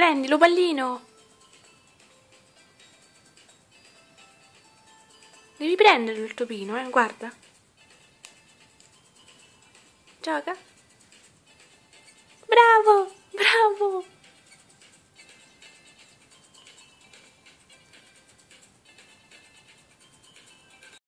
Prendilo, pallino! Devi prenderlo il topino, guarda. Gioca. Bravo, bravo!